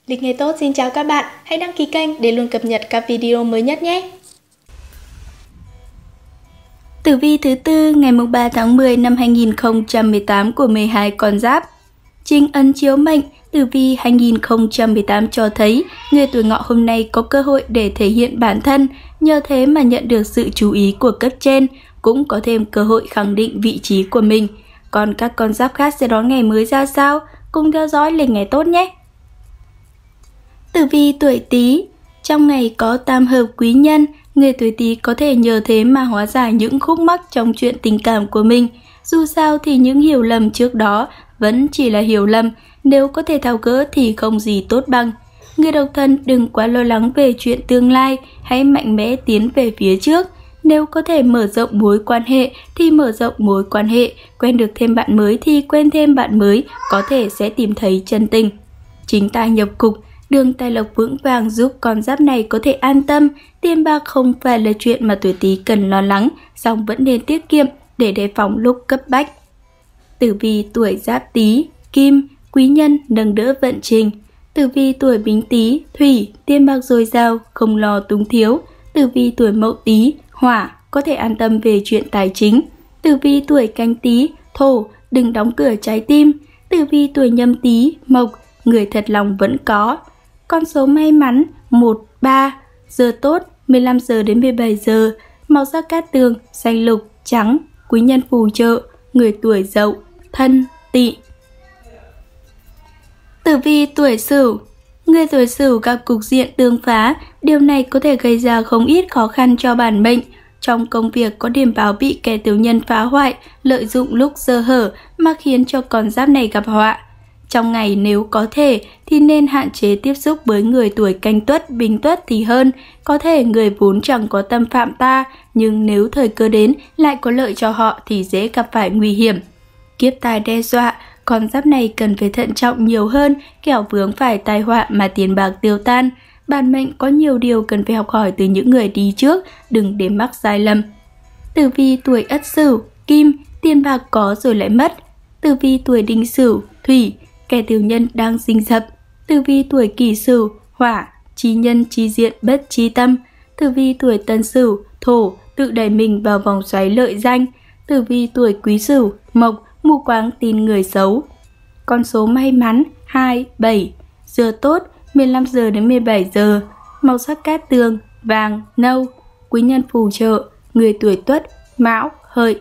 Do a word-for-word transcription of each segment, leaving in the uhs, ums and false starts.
Lịch nghề tốt xin chào các bạn, hãy đăng ký kênh để luôn cập nhật các video mới nhất nhé. Tử vi thứ tư ngày ba tháng mười năm hai nghìn không trăm mười tám của mười hai con giáp. Chính ấn chiếu mệnh, tử vi hai nghìn không trăm mười tám cho thấy người tuổi Ngọ hôm nay có cơ hội để thể hiện bản thân, nhờ thế mà nhận được sự chú ý của cấp trên, cũng có thêm cơ hội khẳng định vị trí của mình. Còn các con giáp khác sẽ đón ngày mới ra sao? Cùng theo dõi lịch ngày tốt nhé! Tử vi tuổi Tý, trong ngày có tam hợp quý nhân, người tuổi Tý có thể nhờ thế mà hóa giải những khúc mắc trong chuyện tình cảm của mình. Dù sao thì những hiểu lầm trước đó vẫn chỉ là hiểu lầm, nếu có thể tháo gỡ thì không gì tốt bằng. Người độc thân đừng quá lo lắng về chuyện tương lai, hãy mạnh mẽ tiến về phía trước. Nếu có thể mở rộng mối quan hệ thì mở rộng mối quan hệ, quen được thêm bạn mới thì quen thêm bạn mới, có thể sẽ tìm thấy chân tình. Chính tài nhập cục, đường tài lộc vững vàng giúp con giáp này có thể an tâm. Tiền bạc không phải là chuyện mà tuổi Tý cần lo lắng, song vẫn nên tiết kiệm để đề phòng lúc cấp bách. Tử vi tuổi Giáp Tý, Kim, quý nhân nâng đỡ vận trình. Tử vi tuổi Bính Tý, Thủy, tiền bạc dồi dào, không lo túng thiếu. Tử vi tuổi Mậu Tý, Hỏa, có thể an tâm về chuyện tài chính. Tử vi tuổi Canh Tý, Thổ, đừng đóng cửa trái tim. Tử vi tuổi Nhâm Tý, Mộc, người thật lòng vẫn có. Con số may mắn một, ba, giờ tốt mười lăm giờ đến mười bảy giờ, màu sắc cát tường, xanh lục, trắng, quý nhân phù trợ, người tuổi Dậu, Thân, Tỵ. Tử vi tuổi Sửu, người tuổi Sửu gặp cục diện tương phá, điều này có thể gây ra không ít khó khăn cho bản mệnh. Trong công việc có điểm báo bị kẻ tiểu nhân phá hoại, lợi dụng lúc sơ hở mà khiến cho con giáp này gặp họa. Trong ngày nếu có thể thì nên hạn chế tiếp xúc với người tuổi Canh Tuất, Bính Tuất thì hơn. Có thể người vốn chẳng có tâm phạm ta, nhưng nếu thời cơ đến lại có lợi cho họ thì dễ gặp phải nguy hiểm. Kiếp tài đe dọa, con giáp này cần phải thận trọng nhiều hơn, kẻo vướng phải tai họa mà tiền bạc tiêu tan. Bản mệnh có nhiều điều cần phải học hỏi từ những người đi trước, đừng để mắc sai lầm. Tử vi tuổi Ất Sửu, Kim, tiền bạc có rồi lại mất. Tử vi tuổi Đinh Sửu, Thủy, kẻ tiểu nhân đang rình rập. Tử vi tuổi Kỷ Sửu, Hỏa, trí nhân trí diện bất trí tâm. Tử vi tuổi Tân Sửu, Thổ, tự đẩy mình vào vòng xoáy lợi danh. Tử vi tuổi Quý Sửu, Mộc, mù quáng tin người xấu. Con số may mắn hai, bảy, giờ tốt mười lăm giờ đến mười bảy giờ, màu sắc cát tường, vàng, nâu, quý nhân phù trợ, người tuổi Tuất, Mão, Hợi.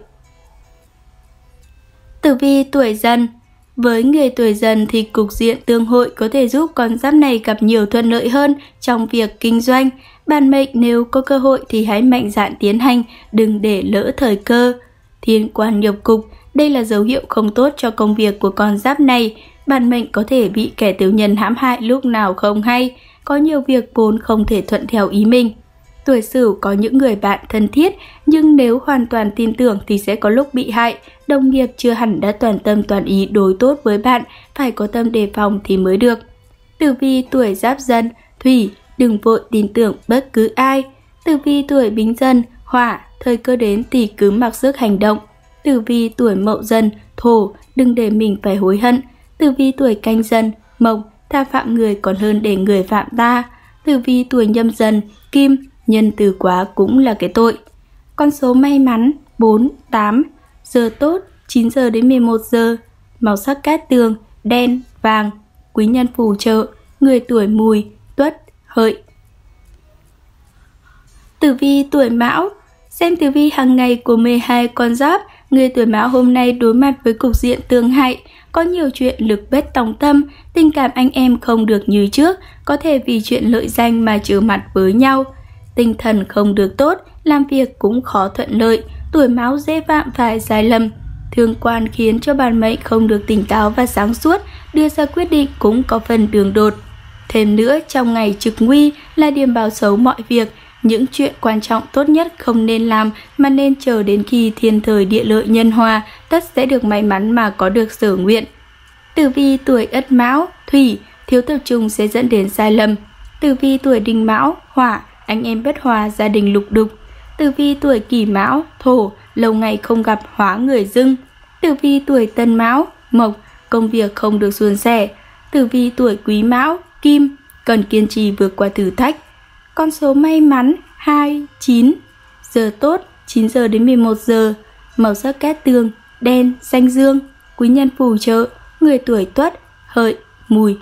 Tử vi tuổi Dần, với người tuổi Dần thì cục diện tương hội có thể giúp con giáp này gặp nhiều thuận lợi hơn trong việc kinh doanh. Bản mệnh nếu có cơ hội thì hãy mạnh dạn tiến hành, đừng để lỡ thời cơ. Thiên quan nhập cục, đây là dấu hiệu không tốt cho công việc của con giáp này. Bản mệnh có thể bị kẻ tiểu nhân hãm hại lúc nào không hay, có nhiều việc vốn không thể thuận theo ý mình. Tuổi Sửu có những người bạn thân thiết, nhưng nếu hoàn toàn tin tưởng thì sẽ có lúc bị hại. Đồng nghiệp chưa hẳn đã toàn tâm toàn ý đối tốt với bạn, phải có tâm đề phòng thì mới được. Tử vi tuổi Giáp Dần, Thủy, đừng vội tin tưởng bất cứ ai. Tử vi tuổi Bính Dần, Hỏa, thời cơ đến thì cứ mặc sức hành động. Tử vi tuổi Mậu Dần, Thổ, đừng để mình phải hối hận. Tử vi tuổi Canh Dần, Mộc, tha phạm người còn hơn để người phạm ta. Tử vi tuổi Nhâm Dần, Kim, nhân từ quá cũng là cái tội. Con số may mắn bốn, tám, giờ tốt chín giờ đến mười một giờ, màu sắc cát tường, đen, vàng, quý nhân phù trợ, người tuổi Mùi, Tuất, Hợi. Tử vi tuổi Mão, xem tử vi hàng ngày của mười hai con giáp. Người tuổi Mão hôm nay đối mặt với cục diện tương hại, có nhiều chuyện lực bất tòng tâm, tình cảm anh em không được như trước, có thể vì chuyện lợi danh mà trở mặt với nhau. Tinh thần không được tốt, làm việc cũng khó thuận lợi, tuổi Mão dễ phạm phải sai lầm. Thương quan khiến cho bản mệnh không được tỉnh táo và sáng suốt, đưa ra quyết định cũng có phần đường đột. Thêm nữa, trong ngày trực nguy là điểm báo xấu mọi việc, những chuyện quan trọng tốt nhất không nên làm mà nên chờ đến khi thiên thời địa lợi nhân hòa, tất sẽ được may mắn mà có được sở nguyện. Tử vi tuổi Ất Mão, Thủy, thiếu tập trung sẽ dẫn đến sai lầm. Tử vi tuổi Đinh Mão, Hỏa, anh em bất hòa, gia đình lục đục. Tử vi tuổi Kỷ Mão, Thổ, lâu ngày không gặp hóa người dưng. Tử vi tuổi Tân Mão, Mộc, công việc không được suôn sẻ. Tử vi tuổi Quý Mão, kim, cần kiên trì vượt qua thử thách. Con số may mắn hai, chín. Giờ tốt chín giờ đến mười một giờ. Màu sắc cát tường đen, xanh dương. Quý nhân phù trợ người tuổi Tuất, Hợi, Mùi.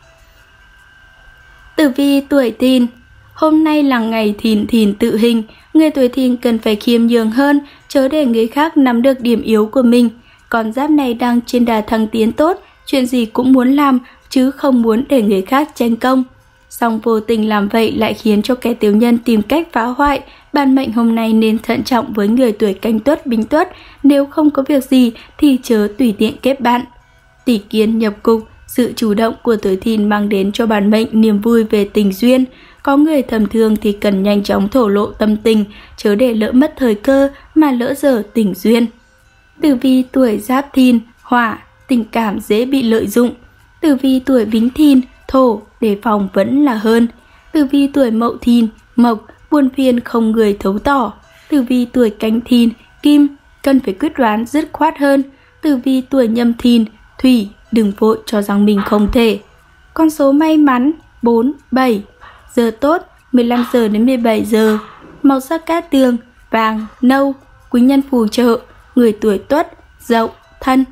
Tử vi tuổi Thìn. Hôm nay là ngày Thìn Thìn tự hình, người tuổi Thìn cần phải khiêm nhường hơn, chớ để người khác nắm được điểm yếu của mình. Con giáp này đang trên đà thăng tiến tốt, chuyện gì cũng muốn làm chứ không muốn để người khác tranh công. Song vô tình làm vậy lại khiến cho kẻ tiểu nhân tìm cách phá hoại. Bản mệnh hôm nay nên thận trọng với người tuổi Canh Tuất, Bính Tuất, nếu không có việc gì thì chớ tùy tiện kết bạn. Tỷ Kiên nhập cục, sự chủ động của tuổi Thìn mang đến cho bản mệnh niềm vui về tình duyên. Có người thầm thương thì cần nhanh chóng thổ lộ tâm tình, chớ để lỡ mất thời cơ mà lỡ dở tình duyên. Tử vi tuổi Giáp Thìn, Hỏa, tình cảm dễ bị lợi dụng. Tử vi tuổi Bính Thìn, Thổ, đề phòng vẫn là hơn. Tử vi tuổi Mậu Thìn, Mộc, buồn phiền không người thấu tỏ. Tử vi tuổi Canh Thìn, Kim, cần phải quyết đoán dứt khoát hơn. Tử vi tuổi Nhâm Thìn, Thủy, đừng vội cho rằng mình không thể. Con số may mắn bốn, bảy. Giờ tốt mười lăm giờ đến mười bảy giờ. Màu sắc cát tường vàng, nâu. Quý nhân phù trợ người tuổi Tuất, Dậu, Thân.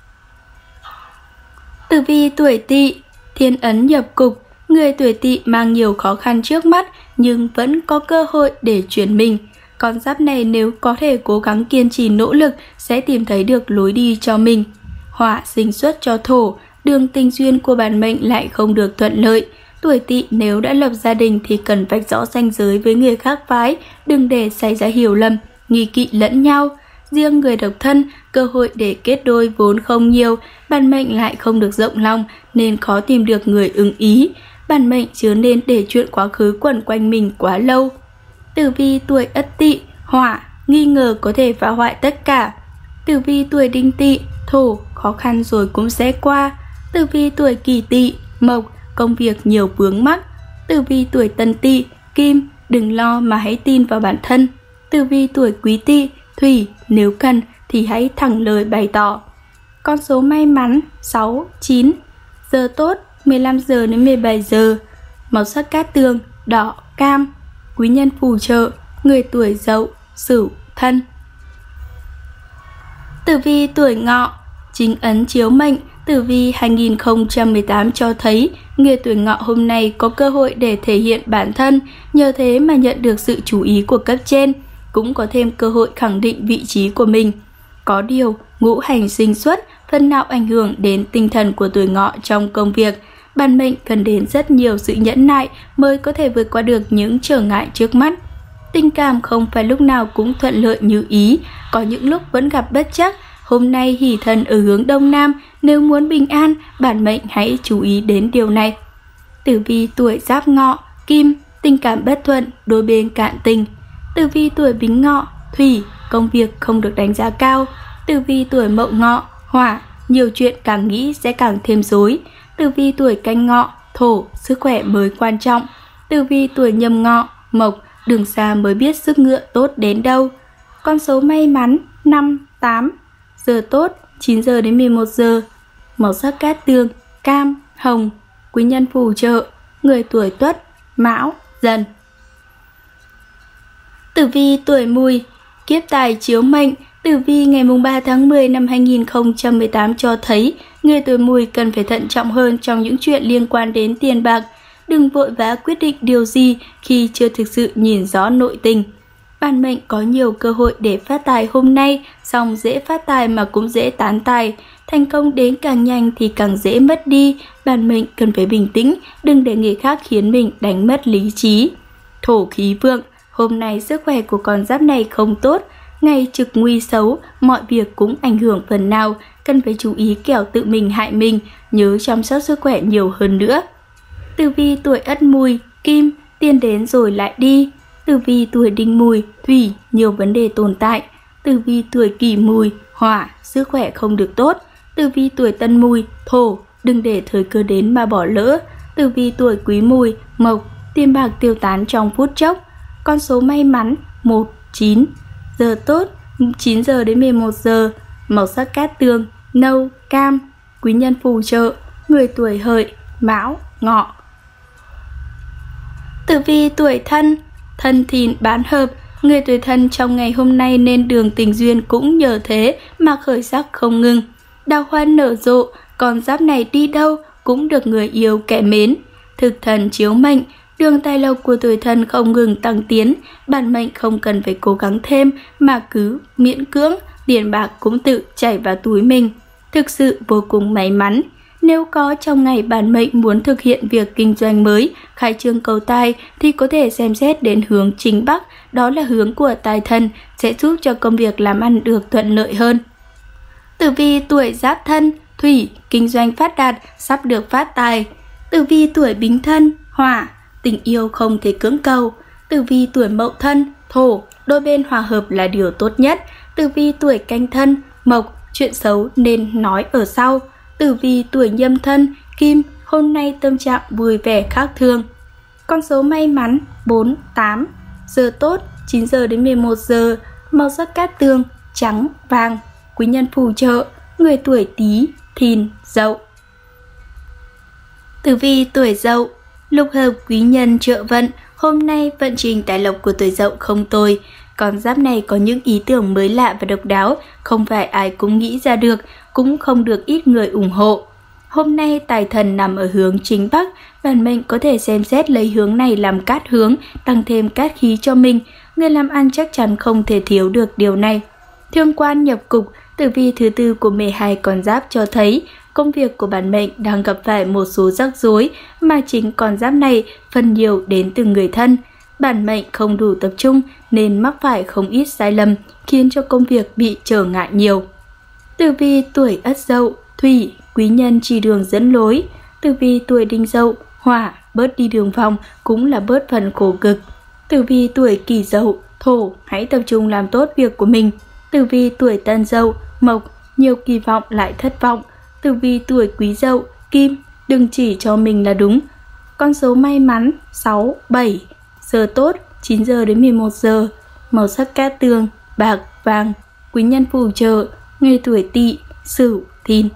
Tử vi tuổi Tỵ. Thiên ấn nhập cục, người tuổi Tỵ mang nhiều khó khăn trước mắt nhưng vẫn có cơ hội để chuyển mình. Con giáp này nếu có thể cố gắng kiên trì nỗ lực sẽ tìm thấy được lối đi cho mình. Hỏa sinh xuất cho Thổ, đường tình duyên của bản mệnh lại không được thuận lợi. Tuổi Tỵ nếu đã lập gia đình thì cần vạch rõ ranh giới với người khác phái, đừng để xảy ra hiểu lầm, nghi kỵ lẫn nhau. Riêng người độc thân, cơ hội để kết đôi vốn không nhiều, bản mệnh lại không được rộng lòng nên khó tìm được người ưng ý. Bản mệnh chớ nên để chuyện quá khứ quẩn quanh mình quá lâu. Tử vi tuổi Ất Tỵ, Hỏa, nghi ngờ có thể phá hoại tất cả. Tử vi tuổi Đinh Tỵ, Thổ, khó khăn rồi cũng sẽ qua. Tử vi tuổi Kỷ Tỵ, Mộc, công việc nhiều vướng mắc. Tử vi tuổi Tân Tỵ, Kim, đừng lo mà hãy tin vào bản thân. Tử vi tuổi Quý Tỵ, Thủy, nếu cần thì hãy thẳng lời bày tỏ. Con số may mắn sáu, chín. Giờ tốt mười lăm giờ đến mười bảy giờ. Màu sắc cát tường đỏ, cam. Quý nhân phù trợ người tuổi Dậu, Sửu, Thân. Tử vi tuổi Ngọ. Chính ấn chiếu mệnh, tử vi hai nghìn không trăm mười tám cho thấy người tuổi Ngọ hôm nay có cơ hội để thể hiện bản thân, nhờ thế mà nhận được sự chú ý của cấp trên, cũng có thêm cơ hội khẳng định vị trí của mình. Có điều, ngũ hành sinh xuất phần nào ảnh hưởng đến tinh thần của tuổi Ngọ trong công việc. Bản mệnh cần đến rất nhiều sự nhẫn nại mới có thể vượt qua được những trở ngại trước mắt. Tình cảm không phải lúc nào cũng thuận lợi như ý, có những lúc vẫn gặp bất trắc. Hôm nay hỷ thần ở hướng Đông Nam, nếu muốn bình an, bản mệnh hãy chú ý đến điều này. Tử vi tuổi Giáp Ngọ, Kim, tình cảm bất thuận, đôi bên cạn tình. Tử vi tuổi Bính Ngọ, Thủy, công việc không được đánh giá cao. Tử vi tuổi Mậu Ngọ, Hỏa, nhiều chuyện càng nghĩ sẽ càng thêm rối. Tử vi tuổi Canh Ngọ, Thổ, sức khỏe mới quan trọng. Tử vi tuổi Nhâm Ngọ, Mộc, đường xa mới biết sức ngựa tốt đến đâu. Con số may mắn năm, tám. Giờ tốt chín giờ đến mười một giờ. Màu sắc cát tường cam, hồng. Quý nhân phù trợ người tuổi Tuất, Mão, Dần. Tử vi tuổi Mùi. Kiếp tài chiếu mệnh, tử vi ngày ba tháng mười năm hai nghìn không trăm mười tám cho thấy người tuổi Mùi cần phải thận trọng hơn trong những chuyện liên quan đến tiền bạc. Đừng vội vã quyết định điều gì khi chưa thực sự nhìn rõ nội tình. Bản mệnh có nhiều cơ hội để phát tài hôm nay, song dễ phát tài mà cũng dễ tán tài. Thành công đến càng nhanh thì càng dễ mất đi. Bản mệnh cần phải bình tĩnh, đừng để người khác khiến mình đánh mất lý trí. Thổ khí vượng, hôm nay sức khỏe của con giáp này không tốt. Ngày trực nguy xấu, mọi việc cũng ảnh hưởng phần nào. Cần phải chú ý kẻo tự mình hại mình, nhớ chăm sóc sức khỏe nhiều hơn nữa. Tử vi tuổi Ất Mùi, Kim, tiền đến rồi lại đi. Tử vi tuổi Đinh Mùi, Thủy, nhiều vấn đề tồn tại. Tử vi tuổi Kỷ Mùi, Hỏa, sức khỏe không được tốt. Tử vi tuổi Tân Mùi, Thổ, đừng để thời cơ đến mà bỏ lỡ. Tử vi tuổi Quý Mùi, Mộc, tiền bạc tiêu tán trong phút chốc. Con số may mắn một, chín. Giờ tốt chín giờ đến mười một giờ. Màu sắc cát tường nâu, cam. Quý nhân phù trợ người tuổi Hợi, Mão, Ngọ. Tử vi tuổi Thân, Thân Thìn bán hợp, người tuổi Thân trong ngày hôm nay nên đường tình duyên cũng nhờ thế mà khởi sắc không ngừng. Đào hoa nở rộ, con giáp này đi đâu cũng được người yêu kẻ mến. Thực thần chiếu mệnh, đường tài lộc của tuổi Thân không ngừng tăng tiến, bản mệnh không cần phải cố gắng thêm mà cứ miễn cưỡng, tiền bạc cũng tự chảy vào túi mình. Thực sự vô cùng may mắn. Nếu có trong ngày bản mệnh muốn thực hiện việc kinh doanh mới, khai trương cầu tài thì có thể xem xét đến hướng chính Bắc, đó là hướng của tài thần, sẽ giúp cho công việc làm ăn được thuận lợi hơn. Tử vi tuổi Giáp Thân, Thủy, kinh doanh phát đạt, sắp được phát tài. Tử vi tuổi Bính Thân, Hỏa, tình yêu không thể cưỡng cầu. Tử vi tuổi Mậu Thân, Thổ, đôi bên hòa hợp là điều tốt nhất. Tử vi tuổi Canh Thân, Mộc, chuyện xấu nên nói ở sau. Tử vi tuổi Nhâm Thân, Kim, hôm nay tâm trạng vui vẻ khác thường. Con số may mắn bốn, tám. Giờ tốt chín giờ đến mười một giờ. Màu sắc cát tường trắng, vàng. Quý nhân phù trợ người tuổi Tý, Thìn, Dậu. Tử vi tuổi Dậu, lục hợp quý nhân trợ vận, hôm nay vận trình tài lộc của tuổi Dậu không tồi. Con giáp này có những ý tưởng mới lạ và độc đáo, không phải ai cũng nghĩ ra được, cũng không được ít người ủng hộ. Hôm nay tài thần nằm ở hướng chính Bắc, bản mệnh có thể xem xét lấy hướng này làm cát hướng, tăng thêm cát khí cho mình. Người làm ăn chắc chắn không thể thiếu được điều này. Thương quan nhập cục, tử vi thứ tư của mười hai con giáp cho thấy công việc của bản mệnh đang gặp phải một số rắc rối, mà chính con giáp này phần nhiều đến từ người thân. Bản mệnh không đủ tập trung nên mắc phải không ít sai lầm, khiến cho công việc bị trở ngại nhiều. Tử vi tuổi Ất Dậu, Thủy, quý nhân chỉ đường dẫn lối. Tử vi tuổi Đinh Dậu, Hỏa, bớt đi đường vòng cũng là bớt phần khổ cực. Tử vi tuổi Kỷ Dậu, Thổ, hãy tập trung làm tốt việc của mình. Tử vi tuổi Tân Dậu, Mộc, nhiều kỳ vọng lại thất vọng. Tử vi tuổi Quý Dậu, Kim, đừng chỉ cho mình là đúng. Con số may mắn sáu, bảy. Giờ tốt chín giờ đến mười một giờ. Màu sắc cát tường bạc, vàng. Quý nhân phù trợ người tuổi Tỵ, Sửu, Thìn.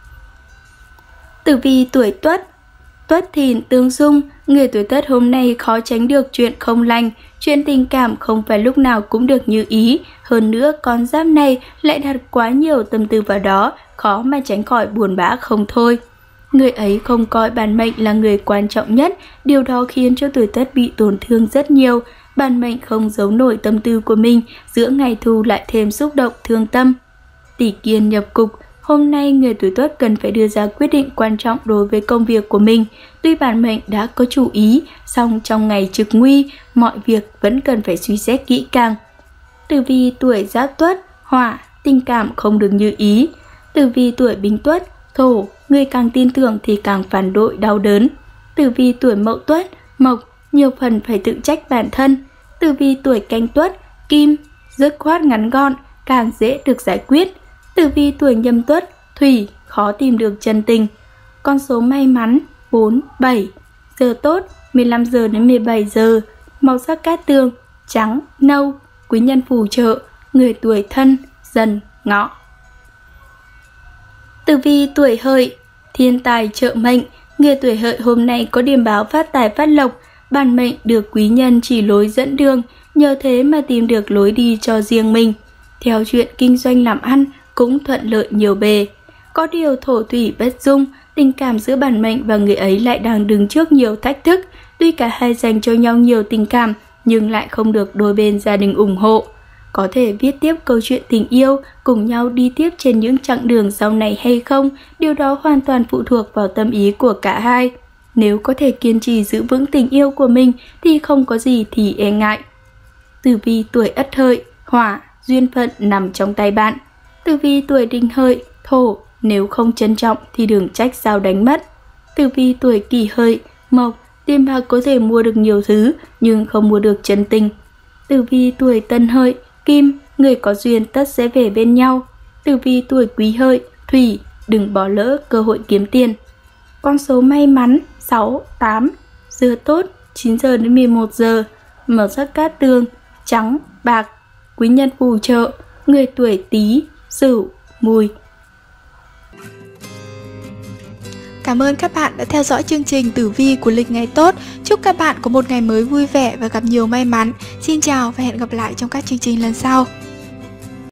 Tử vi tuổi Tuất, Tuất Thìn tương xung, người tuổi Tuất hôm nay khó tránh được chuyện không lành, chuyện tình cảm không phải lúc nào cũng được như ý. Hơn nữa con giáp này lại đặt quá nhiều tâm tư vào đó, khó mà tránh khỏi buồn bã không thôi. Người ấy không coi bản mệnh là người quan trọng nhất, điều đó khiến cho tuổi Tuất bị tổn thương rất nhiều. Bản mệnh không giấu nổi tâm tư của mình, giữa ngày thu lại thêm xúc động thương tâm. Tỷ kiên nhập cục, hôm nay người tuổi Tuất cần phải đưa ra quyết định quan trọng đối với công việc của mình. Tuy bản mệnh đã có chủ ý, song trong ngày trực nguy, mọi việc vẫn cần phải suy xét kỹ càng. Tử vi tuổi Giáp Tuất, Hỏa, tình cảm không được như ý. Tử vi tuổi Bính Tuất, Thổ, người càng tin tưởng thì càng phản đội đau đớn. Tử vi tuổi Mậu Tuất, Mộc, nhiều phần phải tự trách bản thân. Tử vi tuổi Canh Tuất, Kim, dứt khoát ngắn gọn, càng dễ được giải quyết. Tử vi tuổi Nhâm Tuất, Thủy, khó tìm được chân tình. Con số may mắn bốn, bảy. Giờ tốt mười lăm giờ đến mười bảy giờ. Màu sắc cát tường trắng, nâu. Quý nhân phù trợ người tuổi Thân, Dần, Ngọ. Tử vi tuổi Hợi, thiên tài trợ mệnh, người tuổi Hợi hôm nay có điểm báo phát tài phát lộc, bản mệnh được quý nhân chỉ lối dẫn đường, nhờ thế mà tìm được lối đi cho riêng mình. Theo chuyện kinh doanh làm ăn cũng thuận lợi nhiều bề. Có điều thổ thủy bất dung, tình cảm giữa bản mệnh và người ấy lại đang đứng trước nhiều thách thức. Tuy cả hai dành cho nhau nhiều tình cảm nhưng lại không được đôi bên gia đình ủng hộ. Có thể viết tiếp câu chuyện tình yêu, cùng nhau đi tiếp trên những chặng đường sau này hay không, điều đó hoàn toàn phụ thuộc vào tâm ý của cả hai. Nếu có thể kiên trì giữ vững tình yêu của mình thì không có gì thì e ngại. Tử vi tuổi Ất Hợi, Hỏa, duyên phận nằm trong tay bạn. Tử vi tuổi Đinh Hợi, Thổ, nếu không trân trọng thì đừng trách sao đánh mất. Tử vi tuổi Kỷ Hợi, Mộc, tiền bạc có thể mua được nhiều thứ nhưng không mua được chân tình. Tử vi tuổi Tân Hợi, Kim, người có duyên tất sẽ về bên nhau. Tử vi tuổi Quý Hợi, Thủy, đừng bỏ lỡ cơ hội kiếm tiền. Con số may mắn sáu, tám. Giờ tốt chín giờ đến mười một giờ. Màu sắc cát tường trắng, bạc. Quý nhân phù trợ người tuổi Tý, Sửu, Mùi. Cảm ơn các bạn đã theo dõi chương trình tử vi của lịch ngày tốt. Chúc các bạn có một ngày mới vui vẻ và gặp nhiều may mắn. Xin chào và hẹn gặp lại trong các chương trình lần sau.